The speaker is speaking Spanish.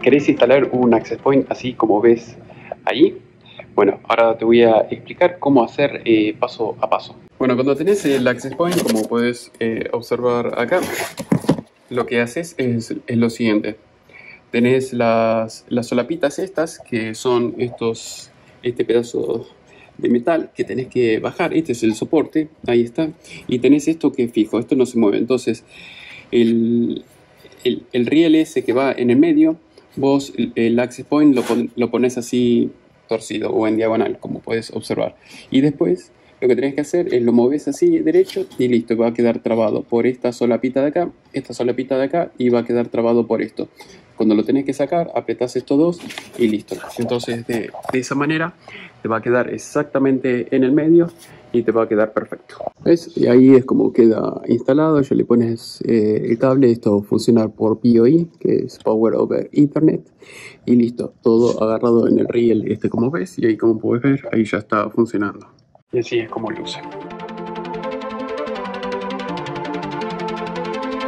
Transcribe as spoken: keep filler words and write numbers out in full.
¿Querés instalar un access point así como ves ahí? Bueno, ahora te voy a explicar cómo hacer eh, paso a paso. Bueno, cuando tenés el access point, como puedes eh, observar acá, lo que haces es, es lo siguiente. Tenés las, las solapitas estas, que son estos, este pedazo de metal que tenés que bajar. Este es el soporte, ahí está. Y tenés esto que es fijo, esto no se mueve. Entonces, el, el, el riel ese que va en el medio, vos el, el access point lo, pon, lo pones así torcido o en diagonal, como puedes observar. Y después lo que tenés que hacer es lo moves así derecho y listo, va a quedar trabado por esta solapita de acá, esta solapita de acá, y va a quedar trabado por esto. Cuando lo tenés que sacar, apretás estos dos y listo. Entonces de, de esa manera te va a quedar exactamente en el medio y te va a quedar perfecto. ¿Ves? Y ahí es como queda instalado. Ya le pones eh, el cable. Esto funciona por P O E, que es Power over Ethernet. Y listo, todo agarrado en el riel este como ves. Y ahí, como puedes ver, ahí ya está funcionando. Y así es como luce.